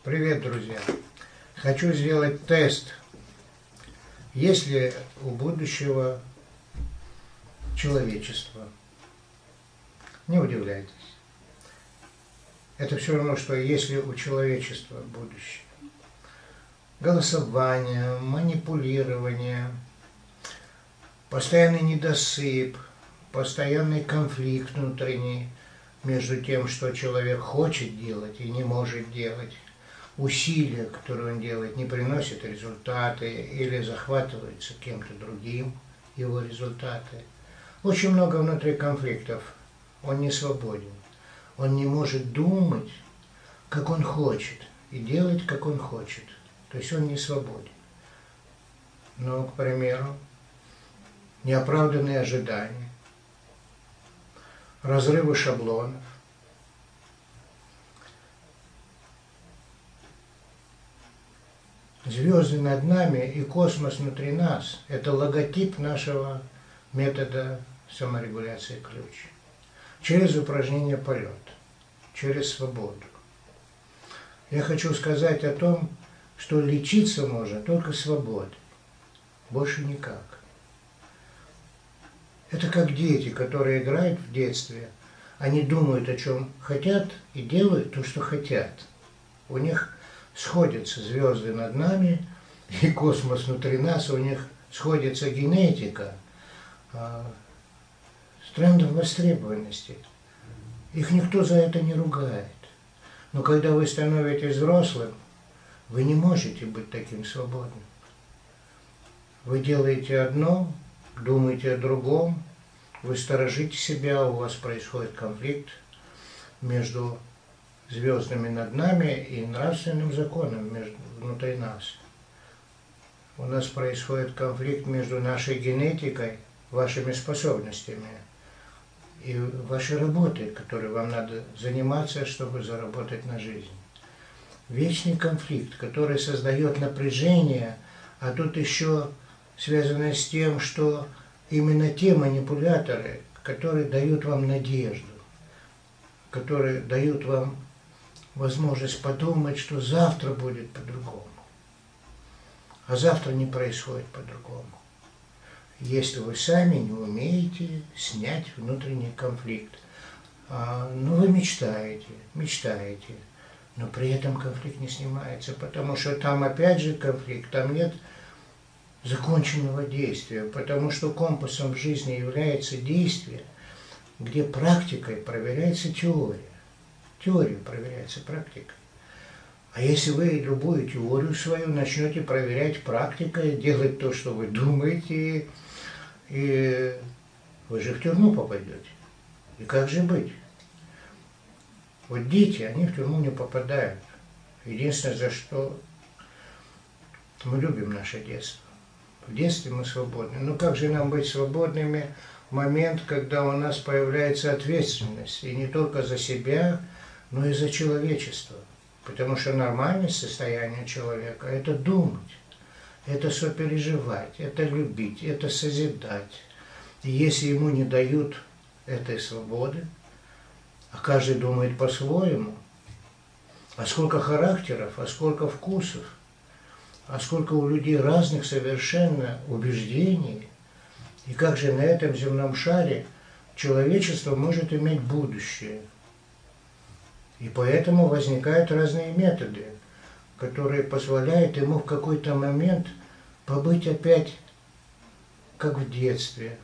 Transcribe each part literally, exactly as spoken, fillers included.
Привет, друзья! Хочу сделать тест. Есть ли у будущего человечество? Не удивляйтесь. Это все равно, что если у человечества будущее. Голосование, манипулирование, постоянный недосып, постоянный конфликт внутренний между тем, что человек хочет делать и не может делать. Усилия, которые он делает, не приносят результаты или захватываются кем-то другим его результаты. Очень много внутри конфликтов. Он не свободен. Он не может думать, как он хочет, и делать, как он хочет. То есть он не свободен. Ну, к примеру, неоправданные ожидания, разрывы шаблонов, звезды над нами и космос внутри нас – это логотип нашего метода саморегуляции ключ. Через упражнение полет, через свободу. Я хочу сказать о том, что лечиться можно только свободой, больше никак. Это как дети, которые играют в детстве. Они думают, о чем хотят, и делают то, что хотят. У них сходятся звезды над нами и космос внутри нас, у них сходится генетика э, с трендом востребованности. Их никто за это не ругает. Но когда вы становитесь взрослым, вы не можете быть таким свободным. Вы делаете одно, думаете о другом, вы сторожите себя, у вас происходит конфликт между звездами над нами и нравственным законом между, внутри нас. У нас происходит конфликт между нашей генетикой, вашими способностями и вашей работой, которой вам надо заниматься, чтобы заработать на жизнь. Вечный конфликт, который создает напряжение, а тут еще связано с тем, что именно те манипуляторы, которые дают вам надежду, которые дают вам возможность подумать, что завтра будет по-другому. А завтра не происходит по-другому. Если вы сами не умеете снять внутренний конфликт. А, ну, вы мечтаете, мечтаете, но при этом конфликт не снимается, потому что там опять же конфликт, там нет законченного действия, потому что компасом в жизни является действие, где практикой проверяется теория. Теория проверяется практикой. А если вы любую теорию свою начнете проверять практикой, делать то, что вы думаете, и вы же в тюрьму попадете. И как же быть? Вот дети, они в тюрьму не попадают. Единственное, за что мы любим наше детство. В детстве мы свободны. Но как же нам быть свободными в момент, когда у нас появляется ответственность, и не только за себя, но и за человечество. Потому что нормальное состояние человека – это думать, это сопереживать, это любить, это созидать. И если ему не дают этой свободы, а каждый думает по-своему, а сколько характеров, а сколько вкусов, а сколько у людей разных совершенно убеждений, и как же на этом земном шаре человечество может иметь будущее. И поэтому возникают разные методы, которые позволяют ему в какой-то момент побыть опять как в детстве.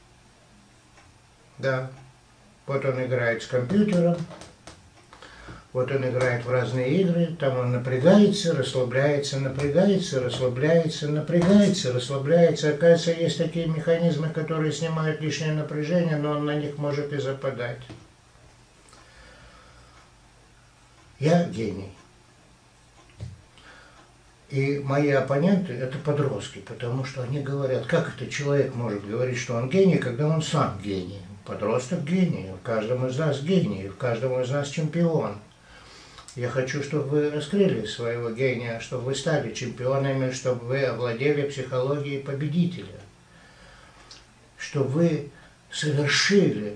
Да, вот он играет с компьютером, вот он играет в разные игры, там он напрягается, расслабляется, напрягается, расслабляется, напрягается, расслабляется. Оказывается, есть такие механизмы, которые снимают лишнее напряжение, но он на них может и западать. Я гений. И мои оппоненты – это подростки, потому что они говорят, как это человек может говорить, что он гений, когда он сам гений. Подросток гений, в каждом из нас гений, в каждом из нас чемпион. Я хочу, чтобы вы раскрыли своего гения, чтобы вы стали чемпионами, чтобы вы овладели психологией победителя, чтобы вы совершили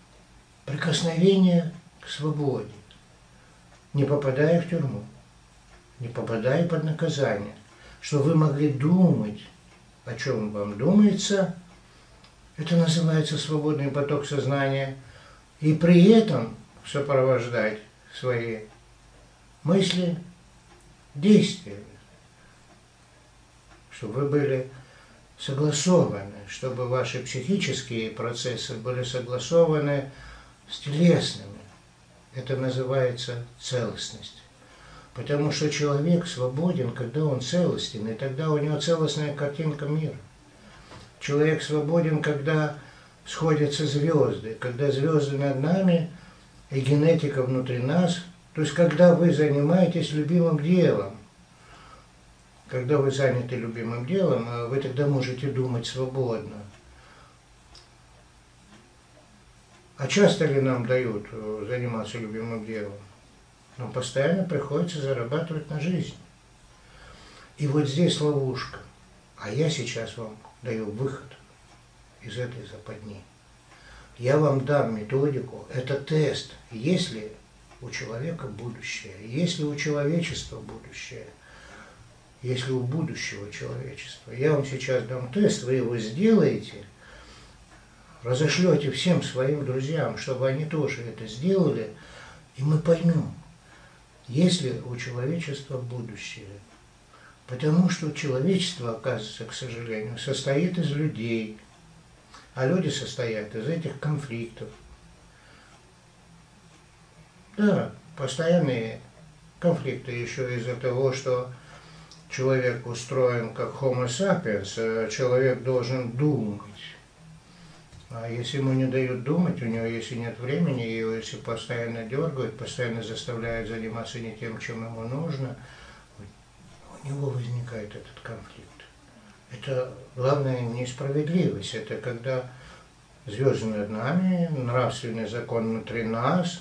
прикосновение к свободе, не попадая в тюрьму. не попадая под наказание, что вы могли думать, о чем вам думается. Это называется свободный поток сознания. И при этом сопровождать свои мысли действиями, чтобы вы были согласованы, чтобы ваши психические процессы были согласованы с телесными. Это называется целостность. Потому что человек свободен, когда он целостен, и тогда у него целостная картинка мира. Человек свободен, когда сходятся звезды, когда звезды над нами и генетика внутри нас. То есть, когда вы занимаетесь любимым делом, когда вы заняты любимым делом, вы тогда можете думать свободно. А часто ли нам дают заниматься любимым делом? Нам постоянно приходится зарабатывать на жизнь. И вот здесь ловушка. А я сейчас вам даю выход из этой западни. Я вам дам методику. Это тест. Есть ли у человека будущее? Есть ли у человечества будущее? Если у будущего человечества. Я вам сейчас дам тест, вы его сделаете, разошлете всем своим друзьям, чтобы они тоже это сделали, и мы поймем, есть ли у человечества будущее. Потому что человечество, оказывается, к сожалению, состоит из людей, а люди состоят из этих конфликтов. Да, постоянные конфликты еще из-за того, что человек устроен как Homo sapiens, человек должен думать. А если ему не дают думать, у него если нет времени, его если постоянно дергают, постоянно заставляют заниматься не тем, чем ему нужно, у него возникает этот конфликт. Это главная несправедливость. Это когда звезды над нами, нравственный закон внутри нас,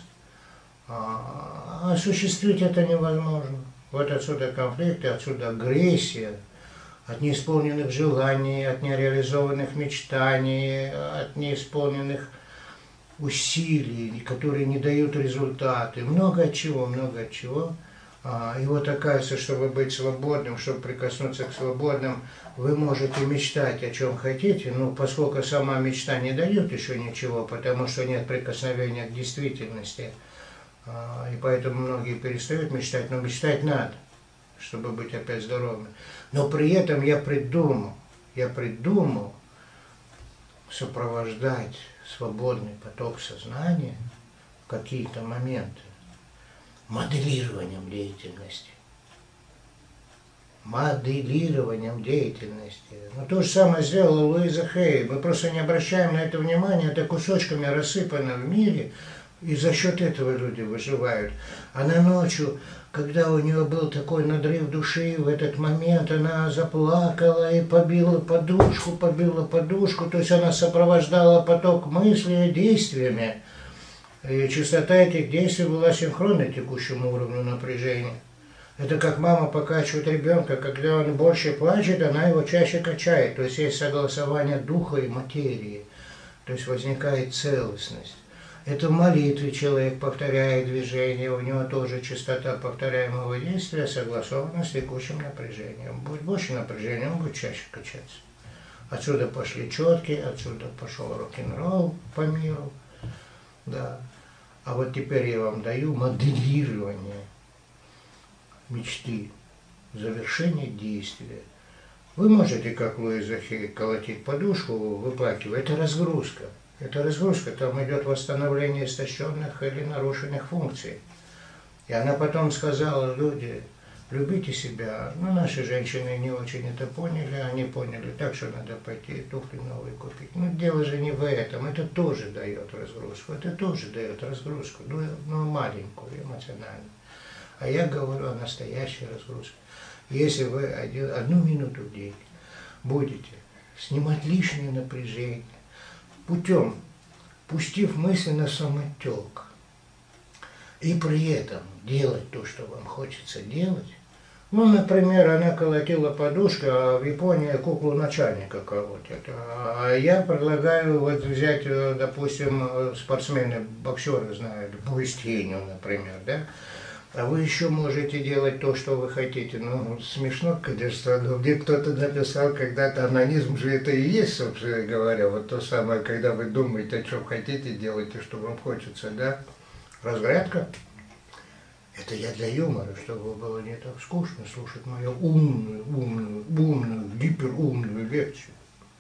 а осуществить это невозможно. Вот отсюда конфликты, отсюда агрессия, от неисполненных желаний, от нереализованных мечтаний, от неисполненных усилий, которые не дают результаты. Много от чего, много от чего. И вот оказывается, чтобы быть свободным, чтобы прикоснуться к свободным, вы можете мечтать о чем хотите, но поскольку сама мечта не дает еще ничего, потому что нет прикосновения к действительности, и поэтому многие перестают мечтать, но мечтать надо, чтобы быть опять здоровыми. Но при этом я придумал, я придумал сопровождать свободный поток сознания в какие-то моменты моделированием деятельности. Моделированием деятельности. Но то же самое сделала Луиза Хей. Мы просто не обращаем на это внимания, это кусочками рассыпано в мире, и за счет этого люди выживают. Она ночью, когда у нее был такой надрыв души, в этот момент она заплакала и побила подушку, побила подушку, то есть она сопровождала поток мыслей действиями. И частота этих действий была синхронной текущему уровню напряжения. Это как мама покачивает ребенка, когда он больше плачет, она его чаще качает. То есть есть согласование духа и материи. То есть возникает целостность. Это в молитве человек повторяет движение, у него тоже частота повторяемого действия согласована с текущим напряжением. Будет больше напряжения, он будет чаще качаться. Отсюда пошли четки, отсюда пошел рок-н-ролл по миру. Да. А вот теперь я вам даю моделирование мечты, завершение действия. Вы можете, как Луиза Хей, колотить подушку, выплакивая. Это разгрузка. Это разгрузка, там идет восстановление истощенных или нарушенных функций. И она потом сказала: люди, любите себя. Ну, наши женщины не очень это поняли, они поняли так, что надо пойти туфли новые купить. Но дело же не в этом, это тоже дает разгрузку, это тоже дает разгрузку, ну, ну маленькую, эмоциональную. А я говорю о настоящей разгрузке. Если вы один, одну минуту в день будете снимать лишнее напряжение, путем, пустив мысли на самотек, и при этом делать то, что вам хочется делать. Ну, например, она колотила подушку, а в Японии куклу начальника колотят. А я предлагаю вот взять, допустим, спортсмены, боксеры знают, бой с тенью, например, да? А вы еще можете делать то, что вы хотите. Ну, смешно, конечно, но мне кто-то написал когда-то, анонизм же это и есть, собственно говоря, вот то самое, когда вы думаете, о чем хотите, делаете, что вам хочется, да? Разрядка. Это я для юмора, чтобы было не так скучно слушать мою умную, умную, умную, гиперумную лекцию.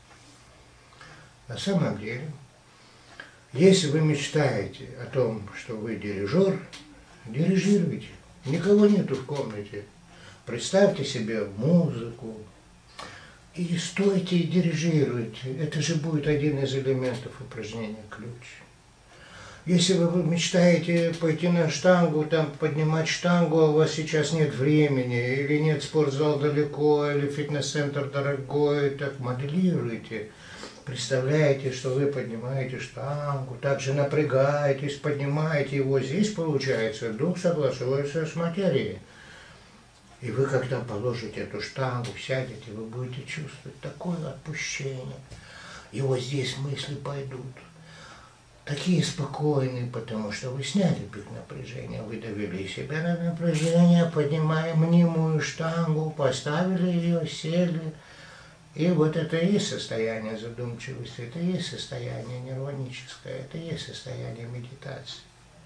На самом деле, если вы мечтаете о том, что вы дирижер, дирижируйте. Никого нету в комнате. Представьте себе музыку. И стойте и дирижируйте. Это же будет один из элементов упражнения ключ. Если вы мечтаете пойти на штангу, там поднимать штангу, а у вас сейчас нет времени, или нет спортзал далеко, или фитнес-центр дорогой, так моделируйте. Представляете, что вы поднимаете штангу, также напрягаетесь, поднимаете его. Здесь получается, дух соглашается с материей. И вы, когда положите эту штангу, сядете, вы будете чувствовать такое отпущение. И вот здесь мысли пойдут. Такие спокойные, потому что вы сняли пик напряжения, вы довели себя на напряжение, поднимая мнимую штангу, поставили ее, сели. И вот это и есть состояние задумчивости, это и есть состояние нирваническое, это и есть состояние медитации.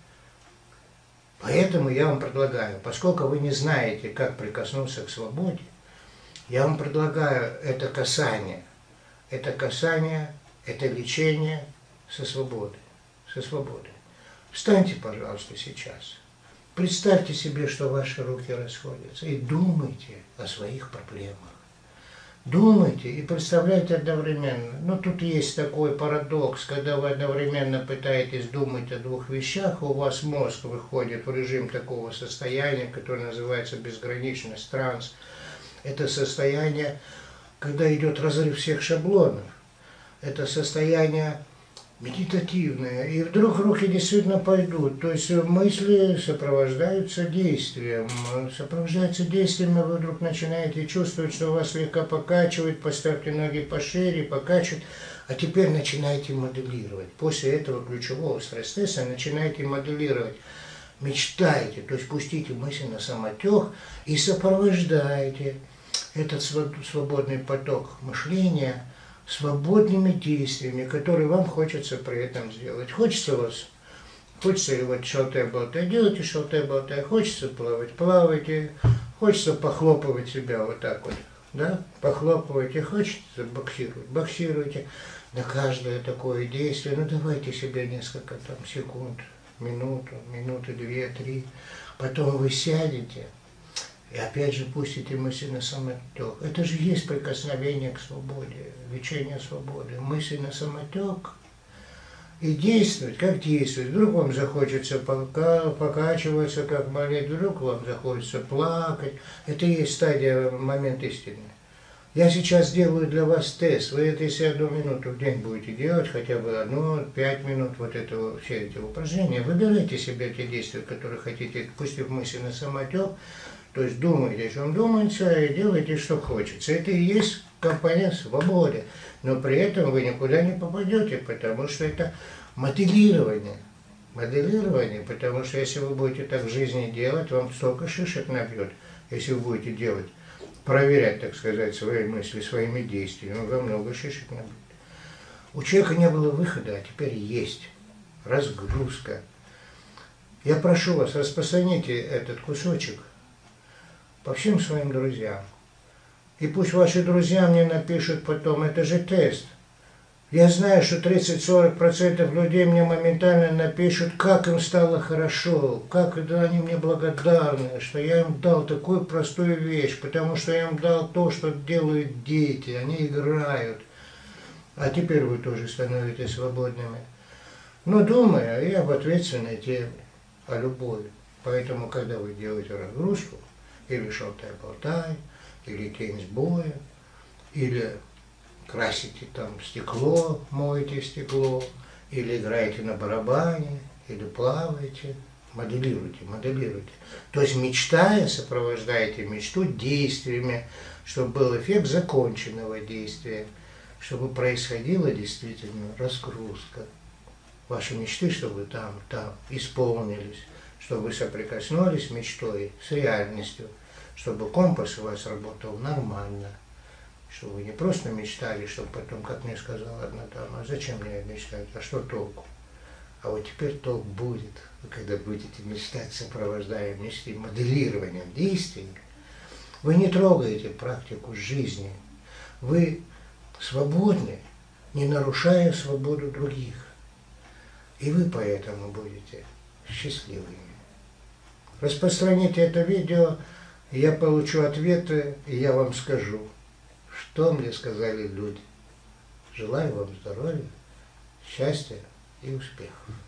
Поэтому я вам предлагаю, поскольку вы не знаете, как прикоснуться к свободе, я вам предлагаю это касание, это касание, это лечение со свободой, со свободой. Встаньте, пожалуйста, сейчас. Представьте себе, что ваши руки расходятся, и думайте о своих проблемах. Думайте и представляйте одновременно. Но тут есть такой парадокс, когда вы одновременно пытаетесь думать о двух вещах, у вас мозг выходит в режим такого состояния, которое называется безграничность, транс. Это состояние, когда идет разрыв всех шаблонов. Это состояние медитативное. И вдруг руки действительно пойдут. То есть мысли сопровождаются действием. Сопровождаются действием, и вы вдруг начинаете чувствовать, что вас слегка покачивает. Поставьте ноги пошире, покачивает. А теперь начинайте моделировать. После этого ключевого стресс-теста начинайте моделировать. Мечтайте, то есть пустите мысли на самотек и сопровождайте этот свободный поток мышления свободными действиями, которые вам хочется при этом сделать. Хочется вас, хочется вот шалтай-болтай, делайте шалтай-болтай, хочется плавать, плавайте, хочется похлопывать себя вот так вот, да, похлопывайте, хочется боксировать, боксируйте. На каждое такое действие, ну давайте себе несколько там секунд, минуту, минуты, две, три, потом вы сядете, и опять же пустите мысли на самотек. Это же есть прикосновение к свободе, лечение свободы. Мысли на самотек и действовать. Как действовать? Вдруг вам захочется пока, покачиваться, как молить, вдруг вам захочется плакать. Это и есть стадия, момент истины. Я сейчас делаю для вас тест. Вы это если одну минуту в день будете делать, хотя бы одну, пять минут вот этого, все эти упражнения. Выбирайте себе те действия, которые хотите, пустив мысли на самотек. То есть думайте, о чем думается, и делайте, что хочется. Это и есть компонент свободы. Но при этом вы никуда не попадете, потому что это моделирование. Моделирование, потому что если вы будете так в жизни делать, вам столько шишек набьет. Если вы будете делать, проверять, так сказать, свои мысли, своими действиями, вам много шишек набьет. У человека не было выхода, а теперь есть. Разгрузка. Я прошу вас, распространите этот кусочек по всем своим друзьям. И пусть ваши друзья мне напишут потом, это же тест. Я знаю, что тридцать-сорок процентов людей мне моментально напишут, как им стало хорошо, как они мне благодарны, что я им дал такую простую вещь, потому что я им дал то, что делают дети, они играют. А теперь вы тоже становитесь свободными. Но думая и об ответственной теме, о любови. Поэтому, когда вы делаете разгрузку, или шалтай-болтай, или теннис боя, или красите там стекло, моете стекло, или играете на барабане, или плаваете, моделируйте, моделируйте. То есть мечтая, сопровождаете мечту действиями, чтобы был эффект законченного действия, чтобы происходила действительно разгрузка. Ваши мечты, чтобы там, там исполнились, чтобы вы соприкоснулись мечтой с реальностью, чтобы компас у вас работал нормально, чтобы вы не просто мечтали, чтобы потом, как мне сказала одна дама, а зачем мне мечтать, а что толку? А вот теперь толк будет, вы когда будете мечтать, сопровождая мечты моделированием действий, вы не трогаете практику жизни, вы свободны, не нарушая свободу других. И вы поэтому будете счастливыми. Распространите это видео, я получу ответы, и я вам скажу, что мне сказали люди. Желаю вам здоровья, счастья и успехов.